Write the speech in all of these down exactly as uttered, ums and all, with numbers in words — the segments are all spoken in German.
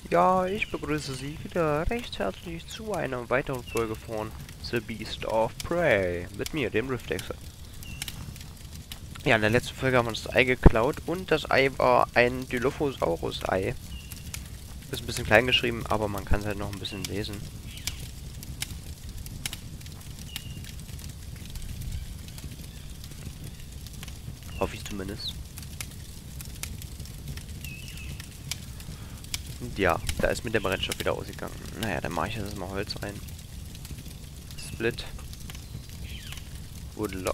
Ja, ich begrüße Sie wieder recht herzlich zu einer weiteren Folge von The Beast of Prey. Mit mir, dem Riftexer. Ja, in der letzten Folge haben wir uns das Ei geklaut und das Ei war ein Dilophosaurus-Ei. Ist ein bisschen klein geschrieben, aber man kann es halt noch ein bisschen lesen. Hoffe ich zumindest. Und ja, da ist mit dem Brennstoff wieder ausgegangen. Naja, dann mache ich jetzt mal Holz rein. Split. Woodlock.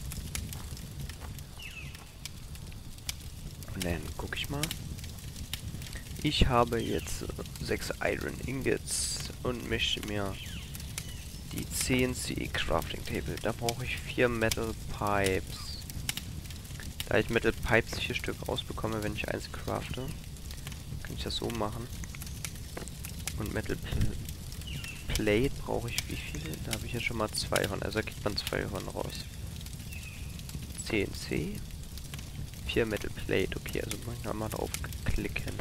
Und dann gucke ich mal. Ich habe jetzt sechs Iron Ingots und möchte mir die C N C Crafting Table. Da brauche ich vier Metal Pipes. Da ich Metal Pipes vier Stück rausbekomme, wenn ich eins crafte, kann ich das so machen. Und Metal Pl Plate brauche ich wie viele? Da habe ich ja schon mal zwei von. Also kriegt man zwei von raus. C N C. vier Metal Plate. Okay, also muss ich nochmal drauf klicken.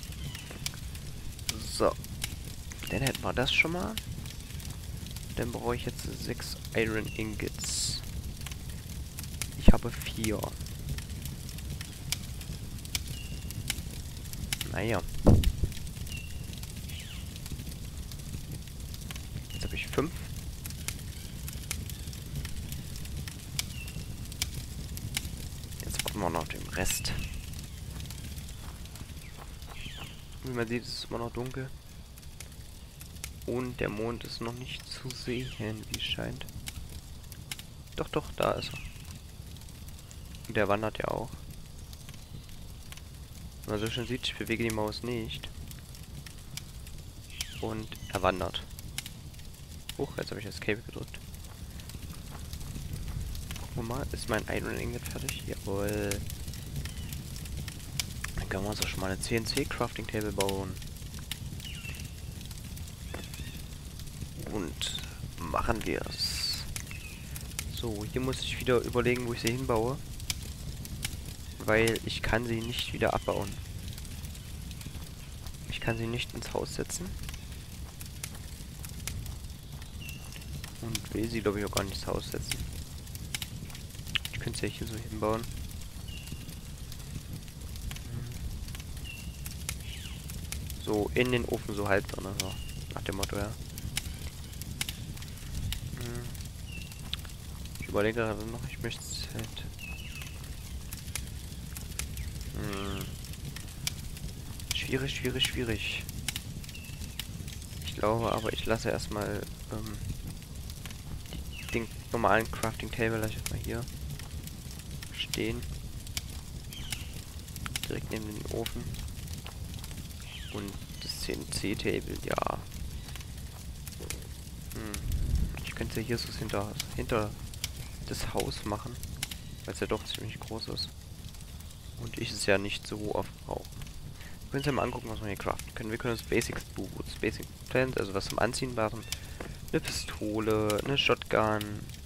So. Dann hätten wir das schon mal. Dann brauche ich jetzt sechs Iron Ingots. Ich habe vier. Naja. Jetzt habe ich fünf. Jetzt brauchen wir noch den Rest. Wie man sieht, ist es immer noch dunkel. Und der Mond ist noch nicht zu sehen, wie es scheint. Doch, doch, da ist er. Und der wandert ja auch. Wenn man so schön sieht, ich bewege die Maus nicht. Und er wandert. Huch, jetzt habe ich Escape gedrückt. Guck mal, ist mein Iron Ingot fertig? Jawohl. Dann können wir uns auch schon mal eine C N C Crafting Table bauen. Und machen wir es. So, hier muss ich wieder überlegen, wo ich sie hinbaue. Weil ich kann sie nicht wieder abbauen. Ich kann sie nicht ins Haus setzen. Und will sie, glaube ich, auch gar nicht ins Haus setzen. Ich könnte sie ja hier so hinbauen. So, in den Ofen so halb drin, also nach dem Motto, ja. Ich überlege gerade noch, ich möchte es halt... Hm. Schwierig, schwierig, schwierig. Ich glaube aber, ich lasse erstmal ähm, den normalen Crafting Table, lasse ich jetzt mal hier stehen. Direkt neben den Ofen. Und das C N C Table, ja. Hm. Ich könnte hier so hinter, hinter das Haus machen, weil es ja doch ziemlich groß ist. Und ich es ja nicht so oft brauche. Wir können uns ja mal angucken, was wir hier craften können. Wir können uns Basics Boots, Basic Plant, also was zum Anziehen machen. Eine Pistole, eine Shotgun,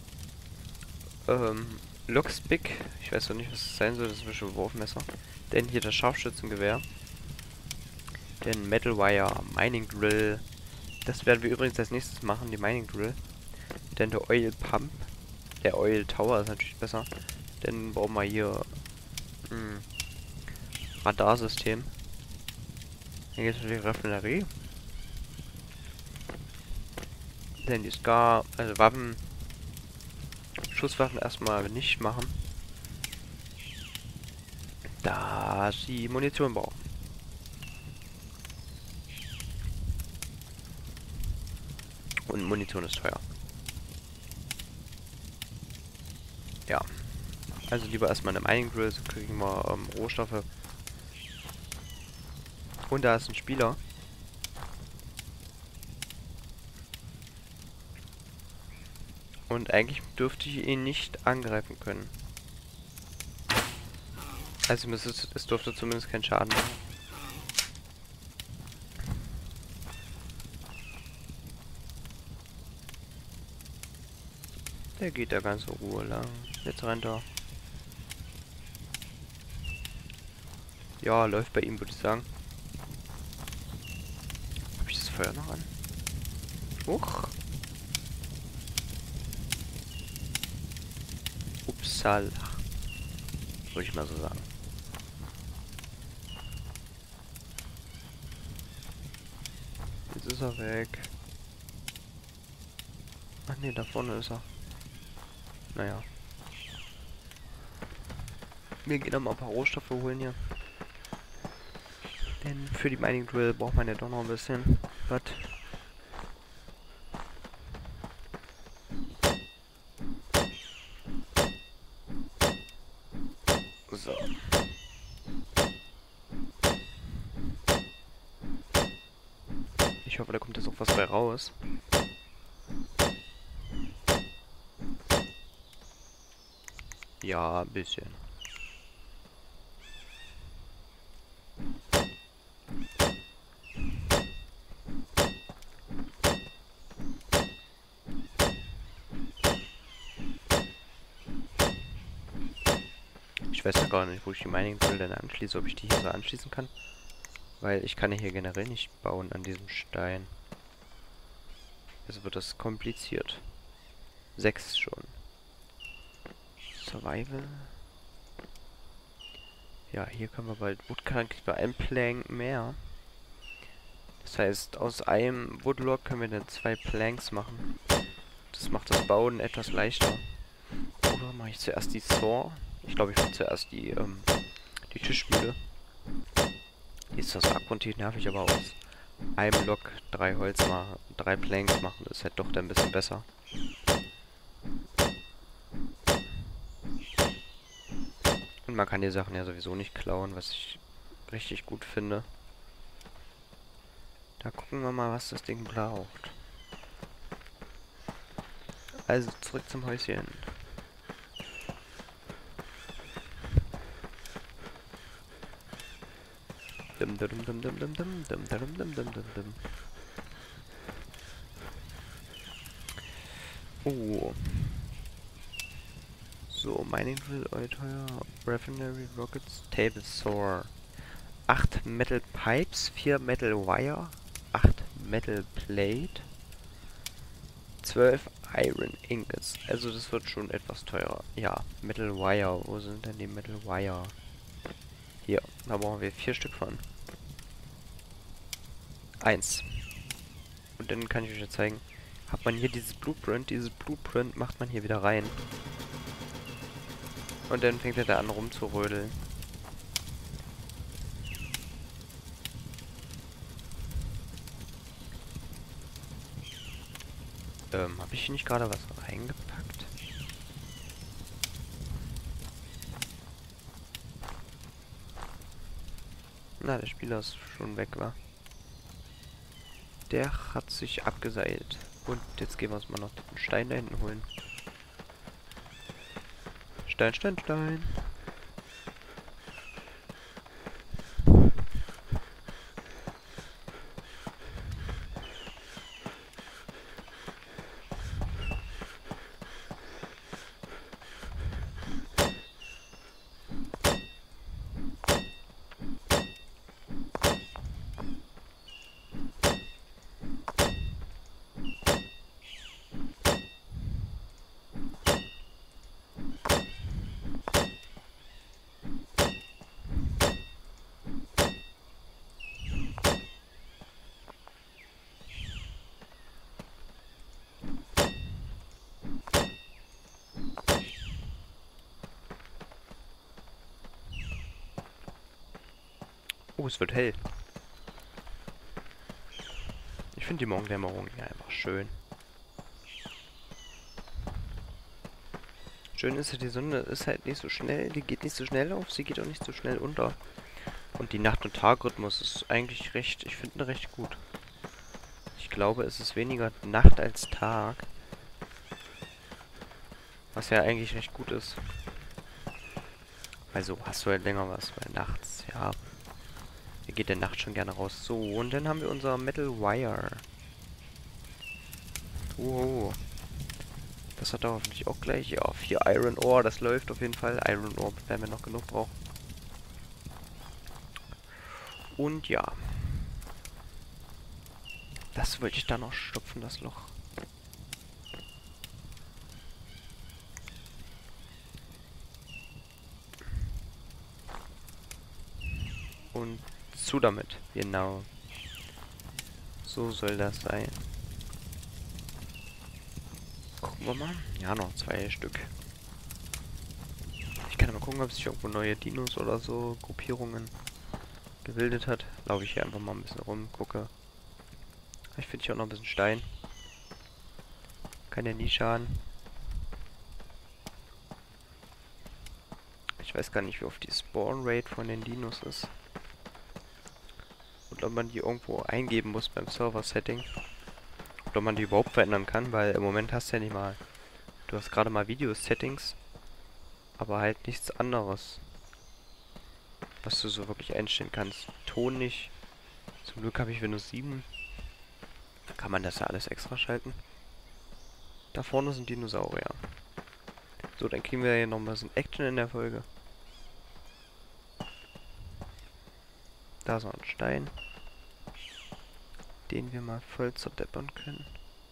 ähm, Lockspick. Ich weiß noch nicht, was das sein soll, das ist ein Wurfmesser. Denn hier das Scharfschützengewehr. Den Metal Wire, Mining Drill. Das werden wir übrigens als nächstes machen, die Mining Drill. Dann der Oil Pump. Der Oil Tower ist natürlich besser. Dann brauchen wir hier ein Radarsystem. Hier geht es um die Raffinerie. Dann die Scar, also Waffen, Schusswaffen erstmal nicht machen. Da sie Munition brauchen. Und Munition ist teuer. Ja. Also lieber erstmal eine Mining Drill, so kriegen wir ähm, Rohstoffe. Und da ist ein Spieler. Und eigentlich dürfte ich ihn nicht angreifen können. Also es, ist, es dürfte zumindest keinen Schaden machen. Der geht da ganz in Ruhe lang. Jetzt rennt er. Ja, läuft bei ihm, würde ich sagen. Feuer noch an? Huch. Upsala. Würde ich mal so sagen. Jetzt ist er weg. Ach nee, da vorne ist er. Naja. Wir gehen noch mal ein paar Rohstoffe holen hier. Denn für die Mining Drill braucht man ja doch noch ein bisschen. Was? So. Ich hoffe, da kommt jetzt auch was bei raus. Ja, ein bisschen. Ich weiß ja gar nicht, wo ich die Mining Drill denn anschließe, ob ich die hier so anschließen kann. Weil ich kann ja hier generell nicht bauen an diesem Stein. Also wird das kompliziert. Sechs schon. Survival. Ja, hier können wir bald Woodcut, kriegen wir einen Plank mehr. Das heißt, aus einem Woodlog können wir dann zwei Planks machen. Das macht das Bauen etwas leichter. Oder mache ich zuerst die Saw? Ich glaube, ich mache zuerst die, ähm, die Tischmühle. Die ist das abgrundtief nervig, aber aus einem Log drei Holz machen, drei Planks machen, das ist halt doch dann ein bisschen besser. Und man kann die Sachen ja sowieso nicht klauen, was ich richtig gut finde. Da gucken wir mal, was das Ding braucht. Also zurück zum Häuschen. Dum dum dum dum dum dum dum dum dum dum dum dum. Oh. So, Mining Drill, Euter, Refinery Rockets, Table Saw. acht Metal Pipes, vier Metal Wire, acht Metal Plate, zwölf Iron Ingots. Also das wird schon etwas teurer. Ja, Metal Wire. Wo sind denn die Metal Wire? Hier, da brauchen wir vier Stück von. Eins. Und dann kann ich euch ja zeigen, hat man hier dieses Blueprint, dieses Blueprint macht man hier wieder rein. Und dann fängt er da an rumzurödeln. Ähm, habe ich hier nicht gerade was reingepackt? Na, der Spieler ist schon weg, war. Der hat sich abgeseilt. Und jetzt gehen wir uns mal noch den Stein da hinten holen. Stein, Stein, Stein. Oh, es wird hell. Ich finde die Morgendämmerung hier einfach schön. Schön ist ja, die Sonne ist halt nicht so schnell, die geht nicht so schnell auf, sie geht auch nicht so schnell unter. Und die Nacht- und Tagrhythmus ist eigentlich recht, ich finde recht gut. Ich glaube, es ist weniger Nacht als Tag. Was ja eigentlich recht gut ist. Also hast du halt länger was, weil nachts, ja. Hier geht der Nacht schon gerne raus. So, und dann haben wir unser Metal Wire. Oh. Das hat er hoffentlich auch gleich. Ja, vier Iron Ore, das läuft auf jeden Fall. Iron Ore werden wir noch genug brauchen. Und ja. Das wollte ich da noch stopfen, das Loch. Und zu damit. Genau. So soll das sein. Gucken wir mal. Ja, noch zwei Stück. Ich kann mal gucken, ob sich irgendwo neue Dinos oder so, Gruppierungen gebildet hat. Laufe ich hier einfach mal ein bisschen rum, gucke. Ich finde hier auch noch ein bisschen Stein. Kann ja nie schaden. Ich weiß gar nicht, wie oft die Spawn Rate von den Dinos ist. Und ob man die irgendwo eingeben muss beim Server-Setting. Und ob man die überhaupt verändern kann, weil im Moment hast du ja nicht mal... Du hast gerade mal Video-Settings, aber halt nichts anderes, was du so wirklich einstellen kannst. Ton nicht. Zum Glück habe ich Windows sieben. Da kann man das ja alles extra schalten. Da vorne sind Dinosaurier. So, dann kriegen wir hier noch ein bisschen Action in der Folge. Da ist noch ein Stein, den wir mal voll zerdeppern können.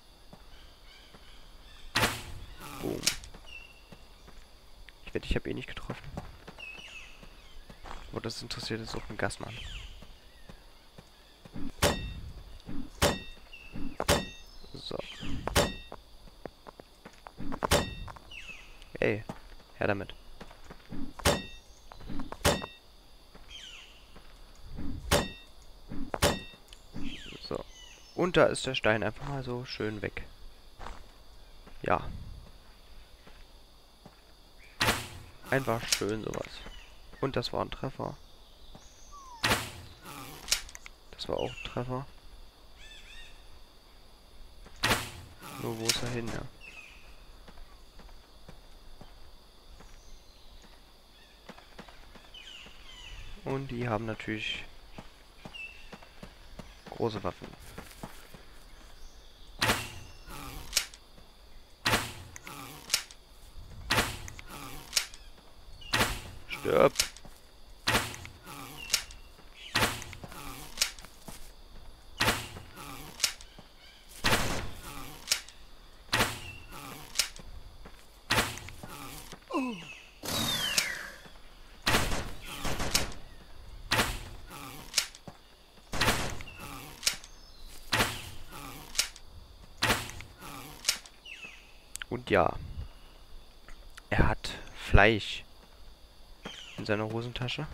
Boom. Ich wette, ich habe eh nicht getroffen. Aber das interessiert jetzt auch einen Gasmann. So. Ey, her damit. So. Und da ist der Stein einfach mal so schön weg. Ja. Einfach schön sowas. Und das war ein Treffer. Das war auch ein Treffer. Nur wo ist er hin, ja? Und die haben natürlich große Waffen. Stirb! Und ja, er hat Fleisch in seiner Hosentasche.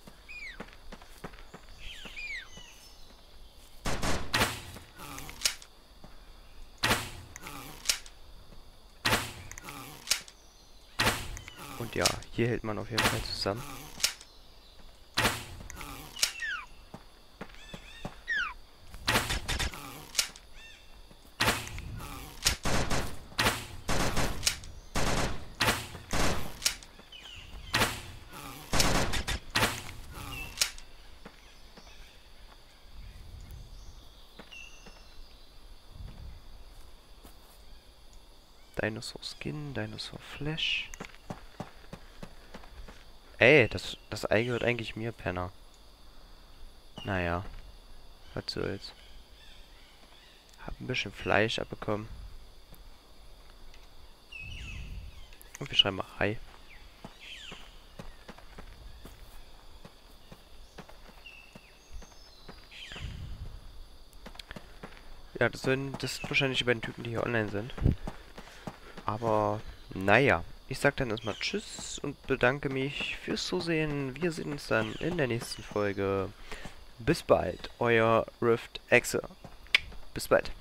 Und ja, hier hält man auf jeden Fall zusammen. Dinosaur Skin, Dinosaur Flash. Ey, das, das Ei gehört eigentlich mir, Penner. Naja, was soll's. Hab ein bisschen Fleisch abbekommen. Und wir schreiben mal Hi. Ja, das sind, das sind wahrscheinlich die beiden Typen, die hier online sind. Aber, naja. Ich sag dann erstmal Tschüss und bedanke mich fürs Zusehen. Wir sehen uns dann in der nächsten Folge. Bis bald, euer Rift Exe. Bis bald.